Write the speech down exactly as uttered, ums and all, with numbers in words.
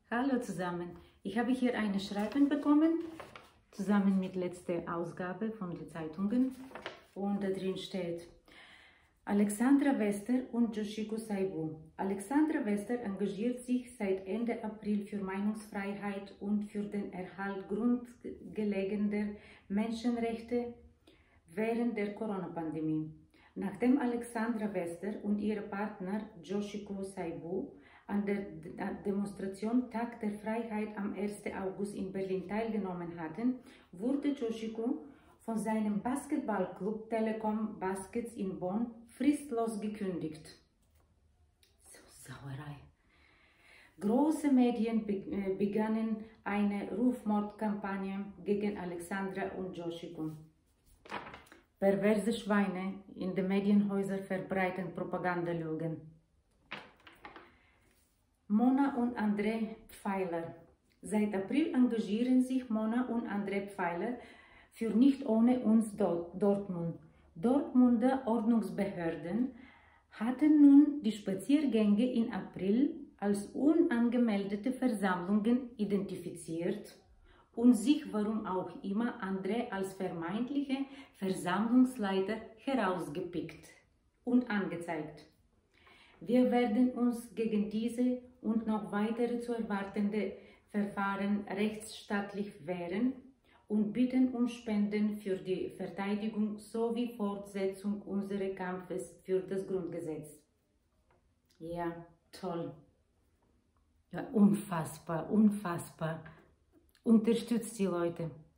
Hallo zusammen, ich habe hier ein Schreiben bekommen, zusammen mit letzter Ausgabe von den Zeitungen, und da drin steht: Alexandra Wester und Yoshiko Saibu. Alexandra Wester engagiert sich seit Ende April für Meinungsfreiheit und für den Erhalt grundlegender Menschenrechte während der Corona-Pandemie. Nachdem Alexandra Wester und ihre Partner Yoshiko Saibu an der Demonstration Tag der Freiheit am ersten August in Berlin teilgenommen hatten, wurde Yoshiko von seinem Basketballclub Telekom Baskets in Bonn fristlos gekündigt. So Sauerei. Große Medien begannen eine Rufmordkampagne gegen Alexandra und Yoshiko. Perverse Schweine in den Medienhäusern verbreiten Propagandalügen. Mona und André Pfeiler. Seit April engagieren sich Mona und André Pfeiler für Nicht ohne uns Dortmund. Dortmunder Ordnungsbehörden hatten nun die Spaziergänge in April als unangemeldete Versammlungen identifiziert und sich, warum auch immer, André als vermeintliche Versammlungsleiter herausgepickt und angezeigt. Wir werden uns gegen diese und noch weitere zu erwartende Verfahren rechtsstaatlich wehren und bitten um Spenden für die Verteidigung sowie Fortsetzung unseres Kampfes für das Grundgesetz. Ja, toll. Ja, unfassbar, unfassbar. Unterstützt die Leute.